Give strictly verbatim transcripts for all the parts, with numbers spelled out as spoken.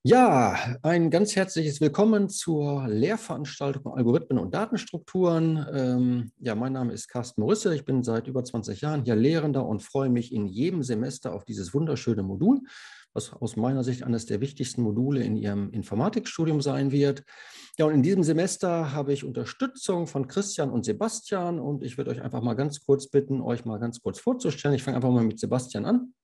Ja, ein ganz herzliches Willkommen zur Lehrveranstaltung Algorithmen und Datenstrukturen. Ähm, ja, mein Name ist Carsten Morisse. Ich bin seit über zwanzig Jahren hier Lehrender und freue mich in jedem Semester auf dieses wunderschöne Modul, was aus meiner Sicht eines der wichtigsten Module in Ihrem Informatikstudium sein wird. Ja, und in diesem Semester habe ich Unterstützung von Christian und Sebastian und ich würde euch einfach mal ganz kurz bitten, euch mal ganz kurz vorzustellen. Ich fange einfach mal mit Sebastian an.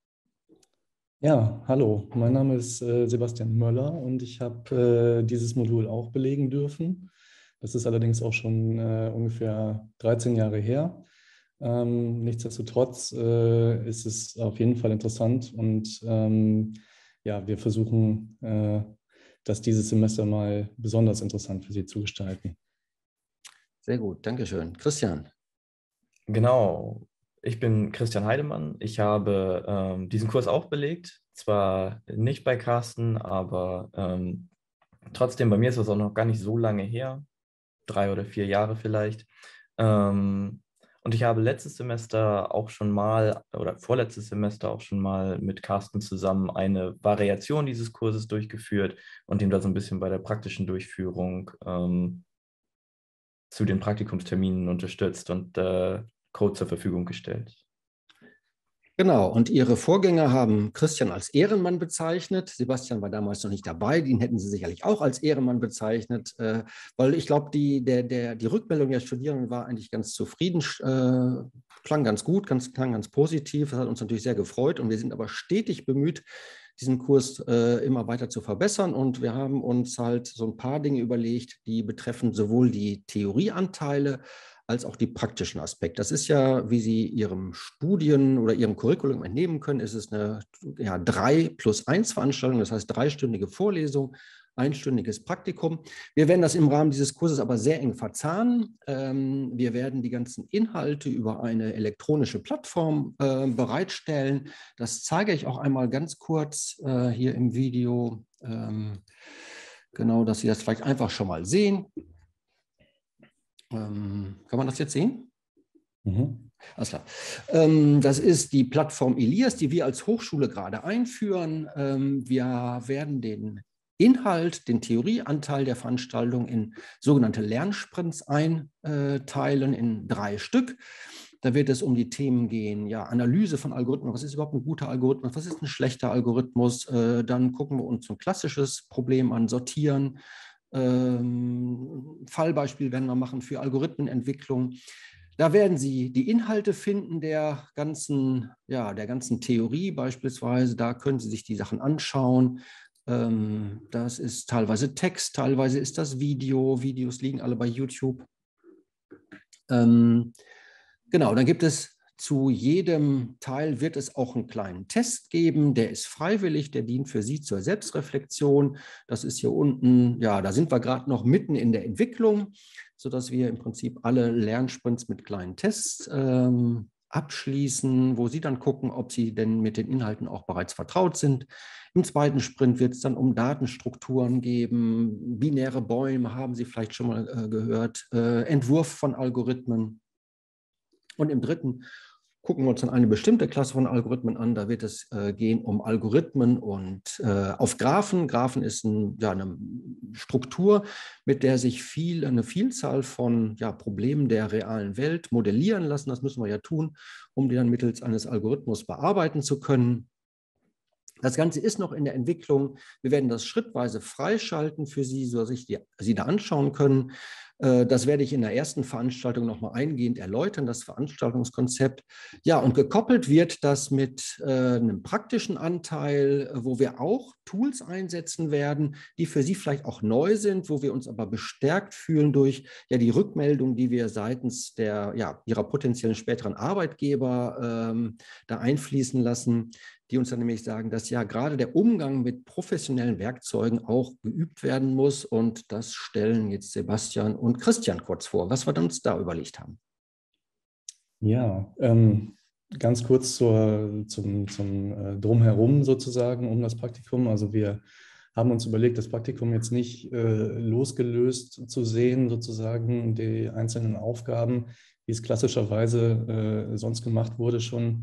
Ja, hallo, mein Name ist äh, Sebastian Möller und ich habe äh, dieses Modul auch belegen dürfen. Das ist allerdings auch schon äh, ungefähr dreizehn Jahre her. Ähm, nichtsdestotrotz äh, ist es auf jeden Fall interessant und ähm, ja, wir versuchen, äh, das dieses Semester mal besonders interessant für Sie zu gestalten. Sehr gut, Dankeschön. Christian. Genau, ich bin Christian Heidemann. Ich habe ähm, diesen Kurs auch belegt. Zwar nicht bei Carsten, aber ähm, trotzdem, bei mir ist das auch noch gar nicht so lange her, drei oder vier Jahre vielleicht. Ähm, und ich habe letztes Semester auch schon mal, oder vorletztes Semester auch schon mal mit Carsten zusammen eine Variation dieses Kurses durchgeführt und ihm da so ein bisschen bei der praktischen Durchführung ähm, zu den Praktikumsterminen unterstützt und äh, Code zur Verfügung gestellt. Genau, und Ihre Vorgänger haben Christian als Ehrenmann bezeichnet. Sebastian war damals noch nicht dabei, den hätten Sie sicherlich auch als Ehrenmann bezeichnet, äh, weil ich glaube, die, der, der, die Rückmeldung der Studierenden war eigentlich ganz zufrieden, äh, klang ganz gut, ganz, klang ganz positiv. Das hat uns natürlich sehr gefreut und wir sind aber stetig bemüht, diesen Kurs äh, immer weiter zu verbessern. Und wir haben uns halt so ein paar Dinge überlegt, die betreffen sowohl die Theorieanteile als auch die praktischen Aspekte. Das ist ja, wie Sie Ihrem Studien- oder Ihrem Curriculum entnehmen können, ist es eine ja, drei plus eins Veranstaltung, das heißt dreistündige Vorlesung, einstündiges Praktikum. Wir werden das im Rahmen dieses Kurses aber sehr eng verzahnen. Ähm, wir werden die ganzen Inhalte über eine elektronische Plattform äh, bereitstellen. Das zeige ich auch einmal ganz kurz äh, hier im Video, ähm, genau, dass Sie das vielleicht einfach schon mal sehen. Ähm, kann man das jetzt sehen? Mhm. Alles klar. Ähm, das ist die Plattform Elias, die wir als Hochschule gerade einführen. Ähm, wir werden den Inhalt, den Theorieanteil der Veranstaltung in sogenannte Lernsprints einteilen, in drei Stück. Da wird es um die Themen gehen, ja, Analyse von Algorithmen, was ist überhaupt ein guter Algorithmus, was ist ein schlechter Algorithmus. Äh, dann gucken wir uns ein klassisches Problem an, Sortieren. Ähm, Fallbeispiel werden wir machen für Algorithmenentwicklung. Da werden Sie die Inhalte finden der ganzen, ja, der ganzen Theorie beispielsweise. Da können Sie sich die Sachen anschauen. Ähm, das ist teilweise Text, teilweise ist das Video. Videos liegen alle bei YouTube. Ähm, genau, dann gibt es zu jedem Teil wird es auch einen kleinen Test geben, der ist freiwillig, der dient für Sie zur Selbstreflexion. Das ist hier unten, ja, da sind wir gerade noch mitten in der Entwicklung, sodass wir im Prinzip alle Lernsprints mit kleinen Tests ähm, abschließen, wo Sie dann gucken, ob Sie denn mit den Inhalten auch bereits vertraut sind. Im zweiten Sprint wird es dann um Datenstrukturen geben, binäre Bäume haben Sie vielleicht schon mal äh, gehört, äh, Entwurf von Algorithmen. Und im dritten gucken wir uns dann eine bestimmte Klasse von Algorithmen an. Da wird es äh, gehen um Algorithmen und äh, auf Graphen. Graphen ist ein, ja, eine Struktur, mit der sich viel, eine Vielzahl von ja, Problemen der realen Welt modellieren lassen. Das müssen wir ja tun, um die dann mittels eines Algorithmus bearbeiten zu können. Das Ganze ist noch in der Entwicklung. Wir werden das schrittweise freischalten für Sie, sodass sich die, Sie da anschauen können. Das werde ich in der ersten Veranstaltung nochmal eingehend erläutern, das Veranstaltungskonzept. Ja, und gekoppelt wird das mit äh, einem praktischen Anteil, wo wir auch Tools einsetzen werden, die für Sie vielleicht auch neu sind, wo wir uns aber bestärkt fühlen durch ja, die Rückmeldung, die wir seitens der, ja, Ihrer potenziellen späteren Arbeitgeber ähm, da einfließen lassen, die uns dann nämlich sagen, dass ja gerade der Umgang mit professionellen Werkzeugen auch geübt werden muss. Und das stellen jetzt Sebastian und Christian kurz vor, was wir uns da überlegt haben. Ja, ähm, ganz kurz zur, zum, zum äh, Drumherum sozusagen um das Praktikum. Also wir haben uns überlegt, das Praktikum jetzt nicht äh, losgelöst zu sehen, sozusagen die einzelnen Aufgaben, wie es klassischerweise äh, sonst gemacht wurde schon,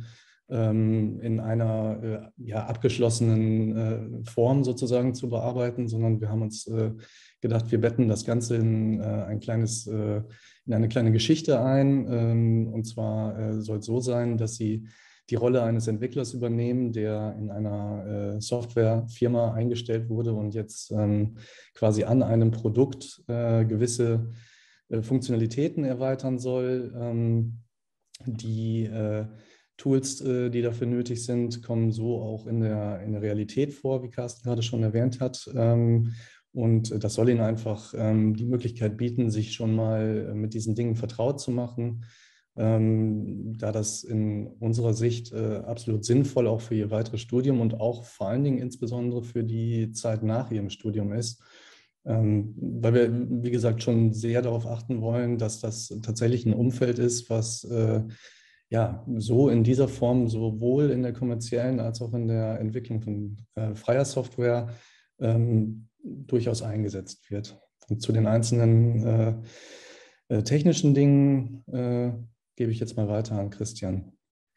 ähm, in einer äh, ja, abgeschlossenen äh, Form sozusagen zu bearbeiten, sondern wir haben uns äh, gedacht, wir betten das Ganze in, äh, ein kleines, äh, in eine kleine Geschichte ein. Ähm, und zwar äh, soll es so sein, dass Sie die Rolle eines Entwicklers übernehmen, der in einer äh, Softwarefirma eingestellt wurde und jetzt ähm, quasi an einem Produkt äh, gewisse äh, Funktionalitäten erweitern soll. Ähm, die äh, Tools, äh, die dafür nötig sind, kommen so auch in der, in der Realität vor, wie Carsten gerade schon erwähnt hat. Ähm, und das soll Ihnen einfach ähm, die Möglichkeit bieten, sich schon mal mit diesen Dingen vertraut zu machen, ähm, da das in unserer Sicht äh, absolut sinnvoll auch für Ihr weiteres Studium und auch vor allen Dingen insbesondere für die Zeit nach Ihrem Studium ist. Ähm, weil wir, wie gesagt, schon sehr darauf achten wollen, dass das tatsächlich ein Umfeld ist, was äh, ja so in dieser Form sowohl in der kommerziellen als auch in der Entwicklung von äh, freier Software ähm, durchaus eingesetzt wird. Und zu den einzelnen äh, äh, technischen Dingen äh, gebe ich jetzt mal weiter an Christian.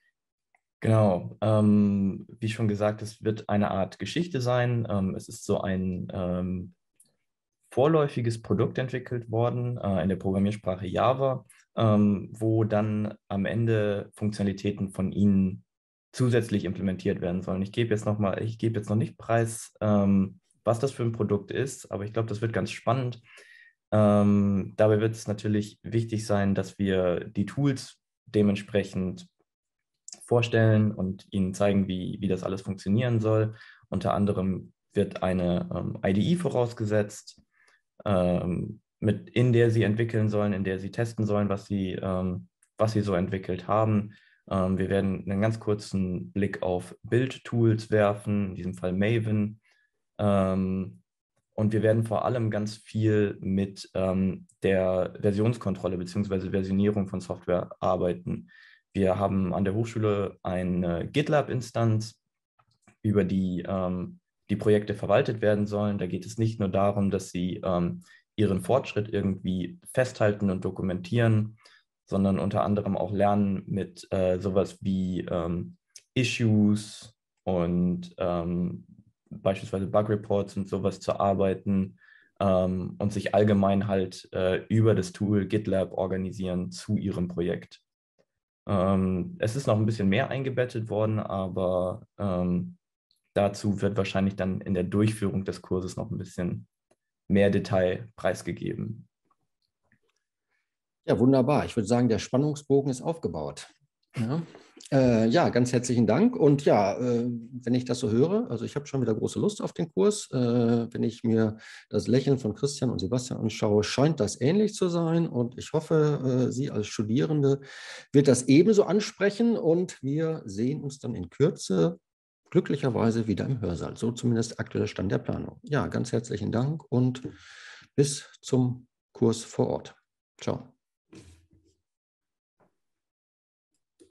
Genau, ähm, wie schon gesagt, es wird eine Art Geschichte sein. Ähm, es ist so ein ähm, vorläufiges Produkt entwickelt worden äh, in der Programmiersprache Java, ähm, wo dann am Ende Funktionalitäten von Ihnen zusätzlich implementiert werden sollen. Ich gebe jetzt noch mal, ich gebe jetzt noch nicht preis, ähm, was das für ein Produkt ist, aber ich glaube, das wird ganz spannend. Ähm, dabei wird es natürlich wichtig sein, dass wir die Tools dementsprechend vorstellen und Ihnen zeigen, wie, wie das alles funktionieren soll. Unter anderem wird eine ähm, I D E vorausgesetzt, ähm, mit, in der Sie entwickeln sollen, in der Sie testen sollen, was Sie, ähm, was Sie so entwickelt haben. Ähm, wir werden einen ganz kurzen Blick auf Build-Tools werfen, in diesem Fall Maven. Ähm, und wir werden vor allem ganz viel mit ähm, der Versionskontrolle bzw. Versionierung von Software arbeiten. Wir haben an der Hochschule eine GitLab-Instanz, über die ähm, die Projekte verwaltet werden sollen. Da geht es nicht nur darum, dass sie ähm, ihren Fortschritt irgendwie festhalten und dokumentieren, sondern unter anderem auch lernen, mit äh, sowas wie ähm, Issues und ähm, beispielsweise Bug Reports und sowas zu arbeiten ähm, und sich allgemein halt äh, über das Tool GitLab organisieren zu ihrem Projekt. Ähm, es ist noch ein bisschen mehr eingebettet worden, aber ähm, dazu wird wahrscheinlich dann in der Durchführung des Kurses noch ein bisschen mehr Detail preisgegeben. Ja, wunderbar. Ich würde sagen, der Spannungsbogen ist aufgebaut. Ja, äh, ja, ganz herzlichen Dank. Und ja, äh, wenn ich das so höre, also ich habe schon wieder große Lust auf den Kurs. Äh, wenn ich mir das Lächeln von Christian und Sebastian anschaue, scheint das ähnlich zu sein. Und ich hoffe, äh, Sie als Studierende wird das ebenso ansprechen. Und wir sehen uns dann in Kürze glücklicherweise wieder im Hörsaal. So zumindest aktueller Stand der Planung. Ja, ganz herzlichen Dank und bis zum Kurs vor Ort. Ciao.